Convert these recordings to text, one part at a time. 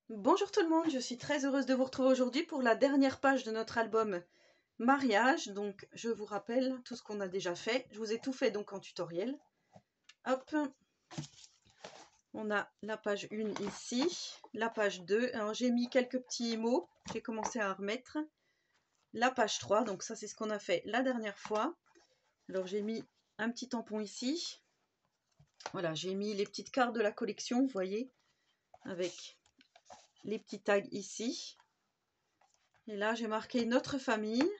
Bonjour tout le monde, je suis très heureuse de vous retrouver aujourd'hui pour la dernière page de notre album mariage. Donc je vous rappelle tout ce qu'on a déjà fait. Je vous ai tout fait donc en tutoriel. Hop, on a la page 1 ici, la page 2. Alors j'ai mis quelques petits mots, j'ai commencé à remettre. La page 3, donc ça c'est ce qu'on a fait la dernière fois. Alors j'ai mis un petit tampon ici. Voilà, j'ai mis les petites cartes de la collection, vous voyez, avec les petits tags ici. Et là, j'ai marqué notre famille.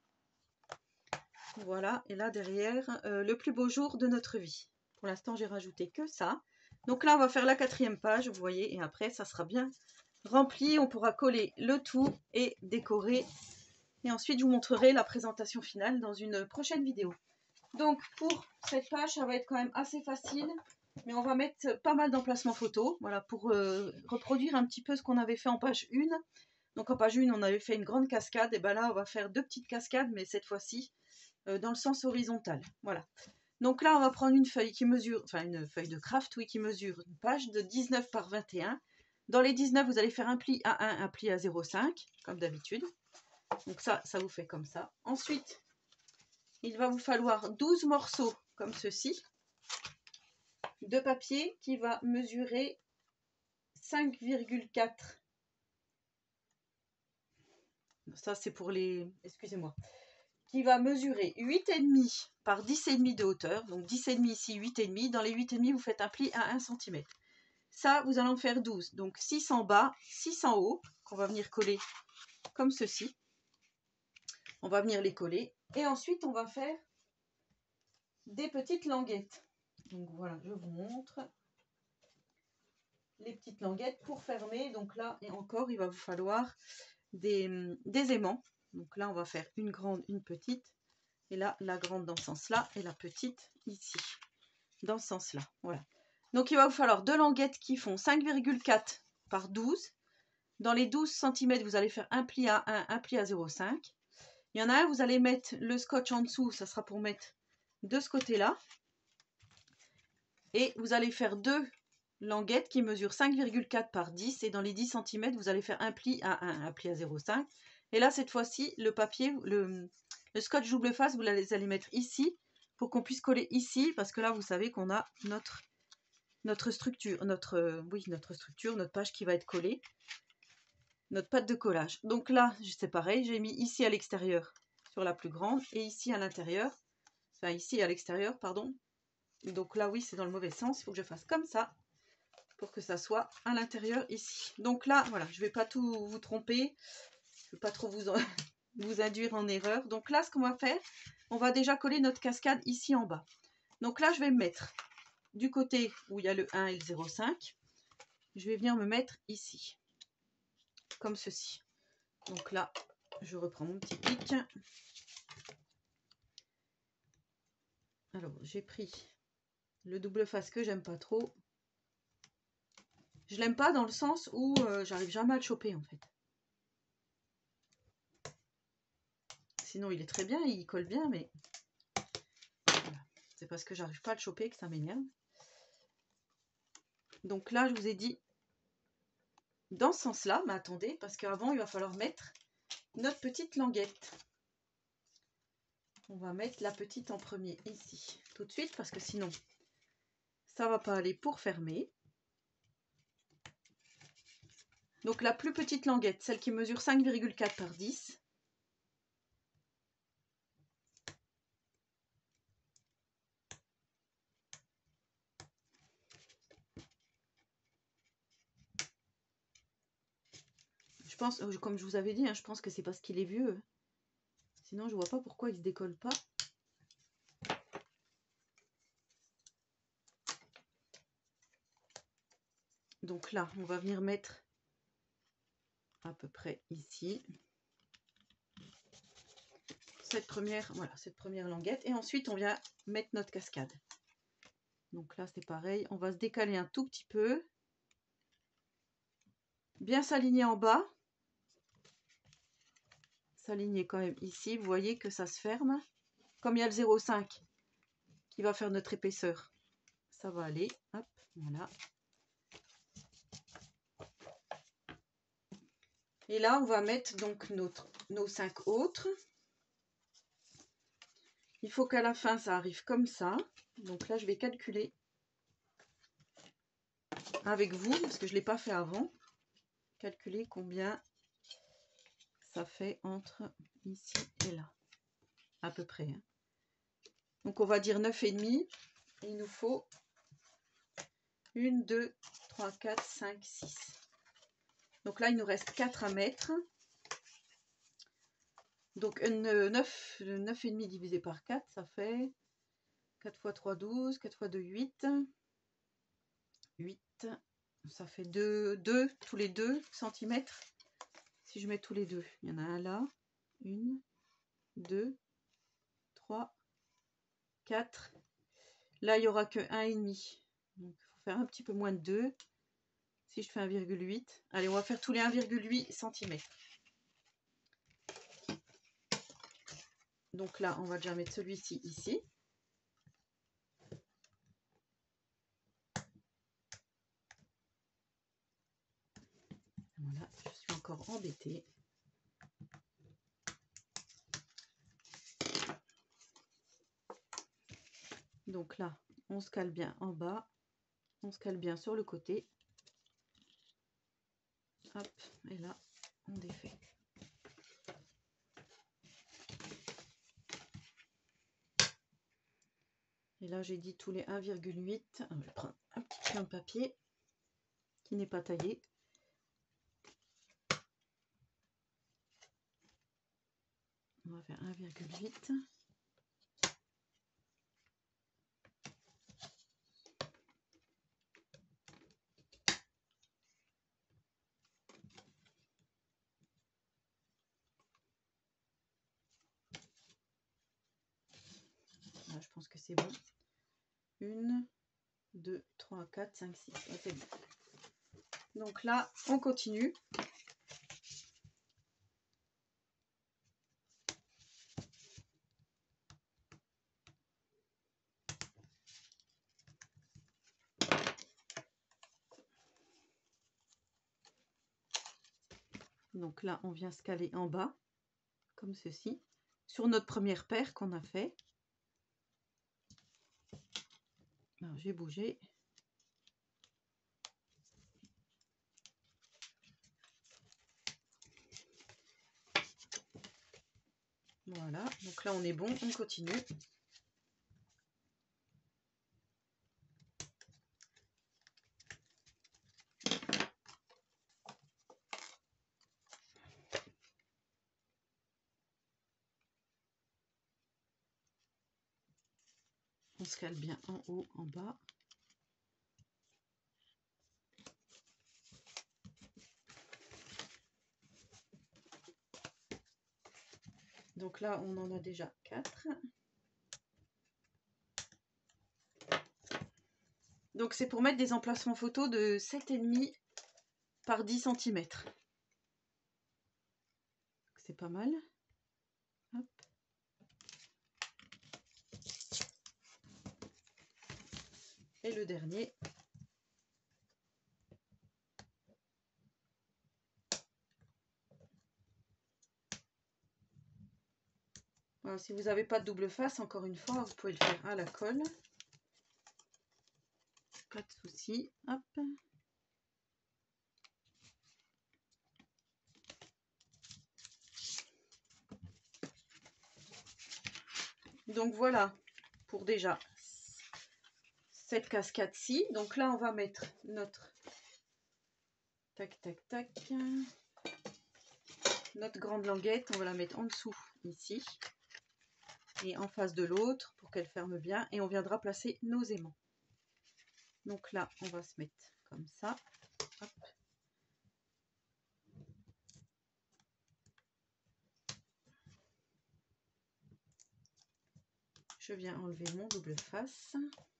Voilà, et là derrière, le plus beau jour de notre vie. Pour l'instant, j'ai rajouté que ça. Donc là, on va faire la 4e page, vous voyez, et après, ça sera bien rempli. On pourra coller le tout et décorer. Et ensuite, je vous montrerai la présentation finale dans une prochaine vidéo. Donc, pour cette page, ça va être quand même assez facile. Mais on va mettre pas mal d'emplacements photos, voilà, pour reproduire un petit peu ce qu'on avait fait en page 1. Donc en page 1, on avait fait une grande cascade, et bien là, on va faire 2 petites cascades, mais cette fois-ci, dans le sens horizontal. Voilà. Donc là, on va prendre une feuille qui mesure, enfin une feuille de craft, oui, qui mesure une page de 19 par 21. Dans les 19, vous allez faire un pli à 1, un pli à 0,5, comme d'habitude. Donc ça vous fait comme ça. Ensuite, il va vous falloir 12 morceaux comme ceci, de papier qui va mesurer 5,4. Ça, c'est pour les... Excusez-moi. Qui va mesurer 8,5 par 10,5 de hauteur. Donc 10,5 ici, 8,5. Dans les 8,5, vous faites un pli à 1 cm. Ça, vous allez en faire 12. Donc 6 en bas, 6 en haut, qu'on va venir coller comme ceci. On va venir les coller. Et ensuite, on va faire des petites languettes. Donc voilà, je vous montre les petites languettes pour fermer. Donc là, et encore, il va vous falloir des aimants. Donc là, on va faire une grande, une petite. Et là, la grande dans ce sens-là et la petite ici, dans ce sens-là. Voilà. Donc, il va vous falloir 2 languettes qui font 5,4 par 12. Dans les 12 cm, vous allez faire un pli à 1, un pli à 0,5. Il y en a un, vous allez mettre le scotch en dessous, ça sera pour mettre de ce côté-là. Et vous allez faire 2 languettes qui mesurent 5,4 par 10. Et dans les 10 cm, vous allez faire un pli à 1, un pli à 0,5. Et là, cette fois-ci, le papier, le scotch double face, vous allez mettre ici pour qu'on puisse coller ici. Parce que là, vous savez qu'on a notre structure, notre structure, notre page qui va être collée. Notre pâte de collage. Donc là, c'est pareil, j'ai mis ici à l'extérieur sur la plus grande et ici à l'intérieur. Enfin, ici à l'extérieur, pardon. Donc là, oui, c'est dans le mauvais sens. Il faut que je fasse comme ça pour que ça soit à l'intérieur ici. Donc là, voilà, je ne vais pas tout vous tromper. Je ne vais pas trop vous induire en erreur. Donc là, ce qu'on va faire, on va déjà coller notre cascade ici en bas. Donc là, je vais me mettre du côté où il y a le 1 et le 0,5. Je vais venir me mettre ici, comme ceci. Donc là, je reprends mon petit pic. Alors, j'ai pris le double face que j'aime pas trop. Je l'aime pas dans le sens où j'arrive jamais à le choper en fait. Sinon, il est très bien, il colle bien, mais voilà. C'est parce que j'arrive pas à le choper que ça m'énerve. Donc là, je vous ai dit dans ce sens-là, mais attendez, parce qu'avant, il va falloir mettre notre petite languette. On va mettre la petite en premier ici, tout de suite, parce que sinon, ça va pas aller pour fermer. Donc la plus petite languette, celle qui mesure 5,4 par 10. Je pense, comme je vous avais dit, hein, je pense que c'est parce qu'il est vieux. Sinon, je vois pas pourquoi il se décolle pas. Donc là, on va venir mettre à peu près ici cette première languette. Et ensuite, on vient mettre notre cascade. Donc là, c'est pareil. On va se décaler un tout petit peu. Bien s'aligner en bas. S'aligner quand même ici. Vous voyez que ça se ferme. Comme il y a le 0,5 qui va faire notre épaisseur, ça va aller. Hop, voilà. Et là, on va mettre donc nos 5 autres. Il faut qu'à la fin, ça arrive comme ça. Donc là, je vais calculer avec vous, parce que je ne l'ai pas fait avant. Calculer combien ça fait entre ici et là. À peu près. Hein. Donc, on va dire 9,5. Il nous faut 1, 2, 3, 4, 5, 6. Donc là, il nous reste 4 à mettre. Donc 9,5 divisé par 4, ça fait 4 x 3, 12, 4 x 2, 8. 8, ça fait 2 tous les 2 cm. Si je mets tous les deux, il y en a un là. 1, 2, 3, 4. Là, il n'y aura que 1,5. Donc, il faut faire un petit peu moins de 2. Si je fais 1,8. Allez, on va faire tous les 1,8 cm. Donc là, on va déjà mettre celui-ci ici. Voilà, je suis encore embêtée. Donc là, on se cale bien en bas. On se cale bien sur le côté. Hop, et là, on défait. Et là, j'ai dit tous les 1,8. Je vais prendre un petit crayon de papier qui n'est pas taillé. On va faire 1,8. Là, je pense que c'est bon. 1, 2, 3, 4, 5, 6. Ouais, c'est bon. Donc là, on continue. Donc là, on vient se caler en bas, comme ceci, sur notre première paire qu'on a fait. Alors, j'ai bougé. Voilà, donc là, on est bon, on continue. On se cale bien en haut, en bas. Donc là, on en a déjà 4. Donc c'est pour mettre des emplacements photos de 7,5 par 10 cm. C'est pas mal. Hop. Et le dernier. Voilà, si vous n'avez pas de double face, encore une fois, vous pouvez le faire à la colle. Pas de souci. Hop. Donc voilà pour déjà cette cascade-ci. Donc là, on va mettre notre tac, tac, tac. Notre grande languette, on va la mettre en dessous ici et en face de l'autre pour qu'elle ferme bien. Et on viendra placer nos aimants. Donc là, on va se mettre comme ça. Hop. Je viens enlever mon double face.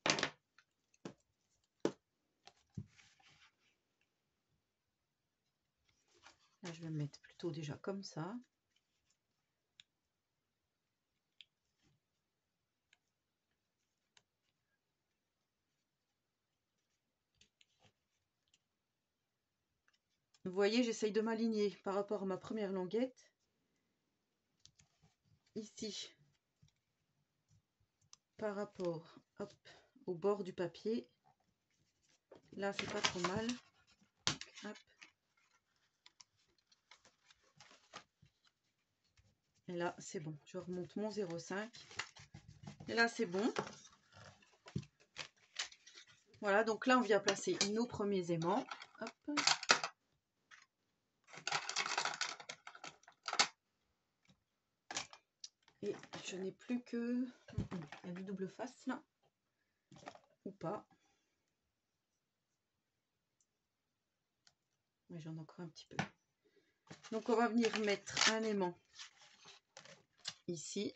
Là, je vais me mettre plutôt déjà comme ça. Vous voyez, j'essaye de m'aligner par rapport à ma première languette. Ici, par rapport hop, au bord du papier. Là, c'est pas trop mal. Hop. Et là, c'est bon. Je remonte mon 0,5. Et là, c'est bon. Voilà, donc là, on vient placer nos premiers aimants. Hop. Et je n'ai plus que... Il y a du double face là. Ou pas. Mais j'en ai encore un petit peu. Donc on va venir mettre un aimant ici.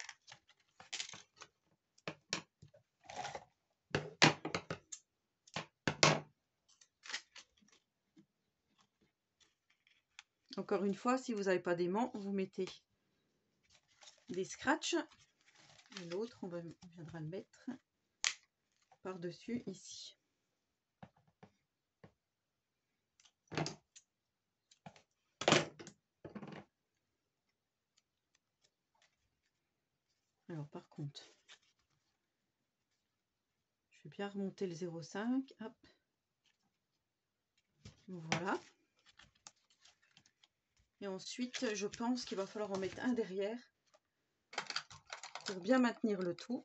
Encore une fois, si vous n'avez pas d'aimant, vous mettez des scratchs. Et l'autre, on viendra le mettre par-dessus ici. Alors par contre, je vais bien remonter le 0,5. Hop. Voilà. Et ensuite, je pense qu'il va falloir en mettre un derrière pour bien maintenir le tout.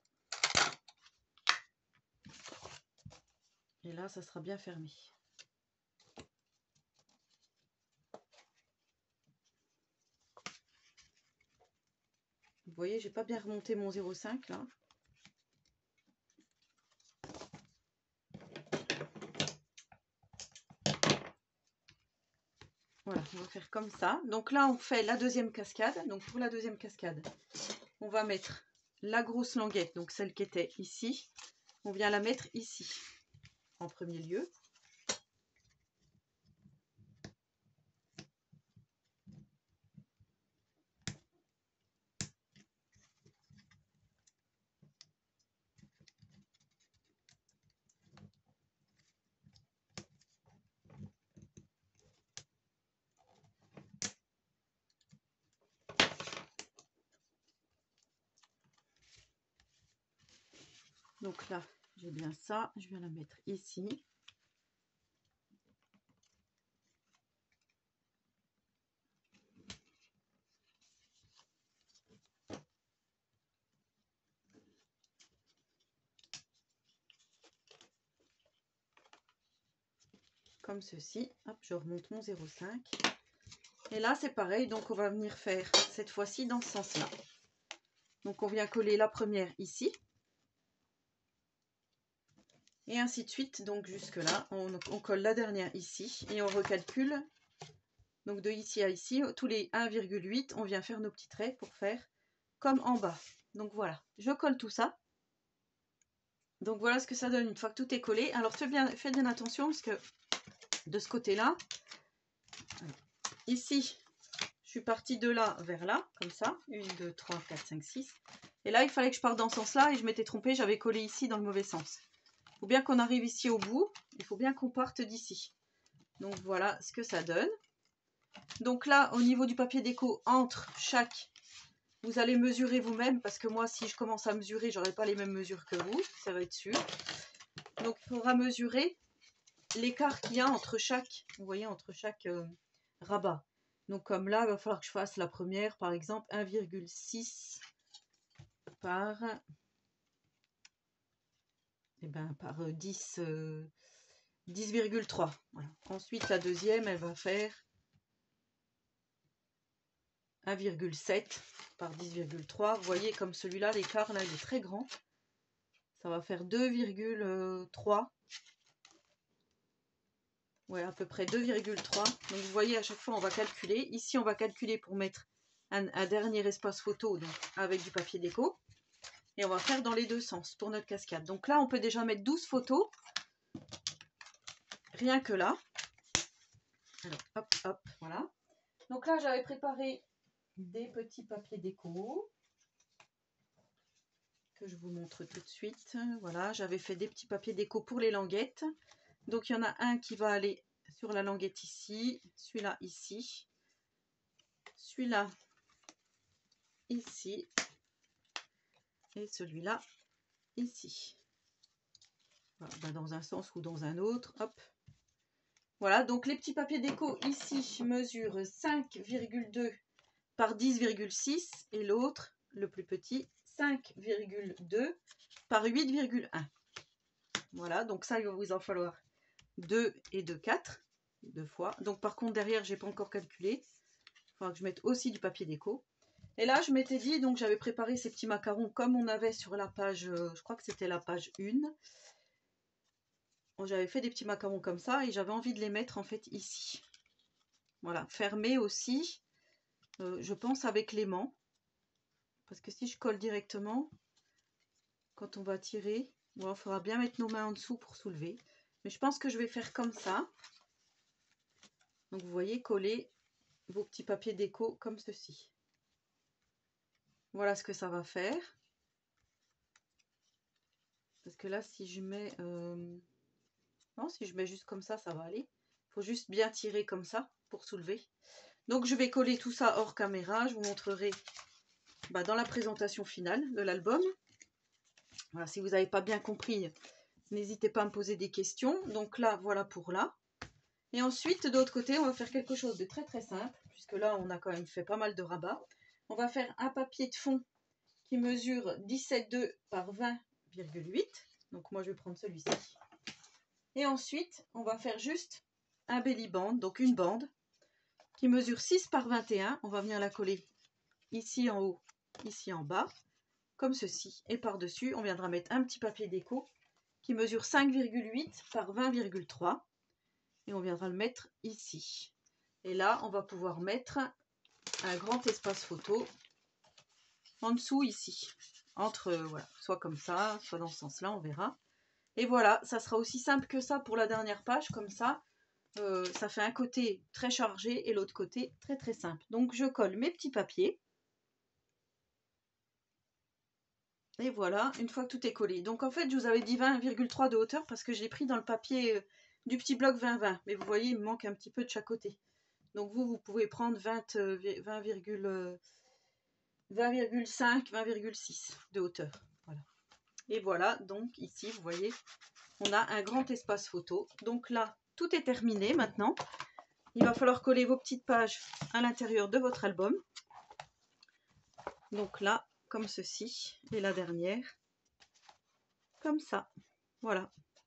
Et là, ça sera bien fermé. Vous voyez, j'ai pas bien remonté mon 0,5 là. Voilà, on va faire comme ça. Donc là, on fait la deuxième cascade. Donc pour la deuxième cascade, on va mettre la grosse languette, donc celle qui était ici. On vient la mettre ici, en premier lieu. Donc là, j'ai bien ça. Je viens la mettre ici. Comme ceci. Hop, je remonte mon 0,5. Et là, c'est pareil. Donc, on va venir faire cette fois-ci dans ce sens-là. Donc, on vient coller la première ici. Et ainsi de suite. Donc, jusque là, on colle la dernière ici. Et on recalcule. Donc, de ici à ici, tous les 1,8, on vient faire nos petits traits pour faire comme en bas. Donc, voilà. Je colle tout ça. Donc, voilà ce que ça donne une fois que tout est collé. Alors, faites bien attention parce que de ce côté-là, ici, je suis partie de là vers là, comme ça. 1, 2, 3, 4, 5, 6. Et là, il fallait que je parte dans ce sens-là et je m'étais trompée, j'avais collé ici dans le mauvais sens. Il faut bien qu'on arrive ici au bout, il faut bien qu'on parte d'ici. Donc voilà ce que ça donne. Donc là, au niveau du papier déco, entre chaque, vous allez mesurer vous-même, parce que moi, si je commence à mesurer, j'aurai pas les mêmes mesures que vous, ça va être sûr. Donc il faudra mesurer l'écart qu'il y a entre chaque, vous voyez, entre chaque rabat. Donc comme là, il va falloir que je fasse la première, par exemple, 1,6 par, par 10, 10,3. Voilà. Ensuite, la deuxième, elle va faire 1,7 par 10,3. Vous voyez, comme celui-là, l'écart, là, il est très grand. Ça va faire 2,3. Ouais, à peu près 2,3. Donc, vous voyez, à chaque fois, on va calculer. Ici, on va calculer pour mettre un dernier espace photo, donc avec du papier déco. Et on va faire dans les deux sens pour notre cascade. Donc là, on peut déjà mettre 12 photos. Rien que là. Alors, hop, hop, voilà. Donc là, j'avais préparé des petits papiers déco. Que je vous montre tout de suite. Voilà, j'avais fait des petits papiers déco pour les languettes. Donc, il y en a un qui va aller sur la languette ici, celui-là ici, celui-là ici et celui-là ici. Voilà, ben dans un sens ou dans un autre, hop. Voilà, donc les petits papiers déco ici mesurent 5,2 par 10,6 et l'autre, le plus petit, 5,2 par 8,1. Voilà, donc ça, il va vous en falloir 2 et 2, 4, deux fois. Donc par contre, derrière, j'ai pas encore calculé. Il faudra que je mette aussi du papier déco. Et là, je m'étais dit, donc j'avais préparé ces petits macarons comme on avait sur la page, je crois que c'était la page 1. J'avais fait des petits macarons comme ça et j'avais envie de les mettre en fait ici. Voilà, fermés aussi, je pense avec l'aimant. Parce que si je colle directement, quand on va tirer, bon, il faudra bien mettre nos mains en dessous pour soulever. Mais je pense que je vais faire comme ça. Donc vous voyez, coller vos petits papiers déco comme ceci. Voilà ce que ça va faire. Parce que là, si je mets... non, si je mets juste comme ça, ça va aller. Il faut juste bien tirer comme ça pour soulever. Donc je vais coller tout ça hors caméra. Je vous montrerai dans la présentation finale de l'album. Voilà, si vous n'avez pas bien compris, n'hésitez pas à me poser des questions. Donc là, voilà pour là. Et ensuite, de l'autre côté, on va faire quelque chose de très très simple. Puisque là, on a quand même fait pas mal de rabat. On va faire un papier de fond qui mesure 17,2 par 20,8. Donc moi, je vais prendre celui-ci. Et ensuite, on va faire juste un belly band, donc une bande, qui mesure 6 par 21. On va venir la coller ici en haut, ici en bas, comme ceci. Et par-dessus, on viendra mettre un petit papier déco qui mesure 5,8 par 20,3. Et on viendra le mettre ici. Et là, on va pouvoir mettre un grand espace photo en dessous ici. Entre, voilà, soit comme ça, soit dans ce sens-là, on verra. Et voilà, ça sera aussi simple que ça pour la dernière page, comme ça. Ça fait un côté très chargé et l'autre côté très très simple. Donc je colle mes petits papiers. Et voilà, une fois que tout est collé. Donc en fait, je vous avais dit 20,3 de hauteur parce que j'ai pris dans le papier du petit bloc 20-20. Mais vous voyez, il me manque un petit peu de chaque côté. Donc vous pouvez prendre 20,5, 20,6 de hauteur. Voilà. Et voilà, donc ici, vous voyez, on a un grand espace photo. Donc là, tout est terminé maintenant. Il va falloir coller vos petites pages à l'intérieur de votre album. Donc là, comme ceci. Et la dernière, comme ça. Voilà.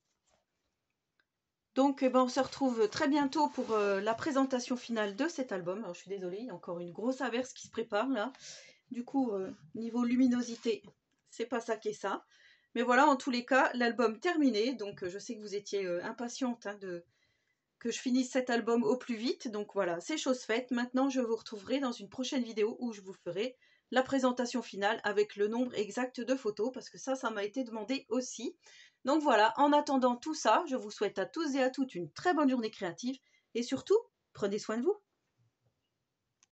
Donc on se retrouve très bientôt pour la présentation finale de cet album. Alors je suis désolée, il y a encore une grosse averse qui se prépare là. Du coup, niveau luminosité, c'est pas ça qui est ça. Mais voilà, en tous les cas, l'album terminé. Donc je sais que vous étiez impatiente que je finisse cet album au plus vite. Donc voilà, c'est chose faite. Maintenant, je vous retrouverai dans une prochaine vidéo où je vous ferai la présentation finale avec le nombre exact de photos. Parce que ça m'a été demandé aussi. Donc voilà, en attendant tout ça, je vous souhaite à tous et à toutes une très bonne journée créative. Et surtout, prenez soin de vous.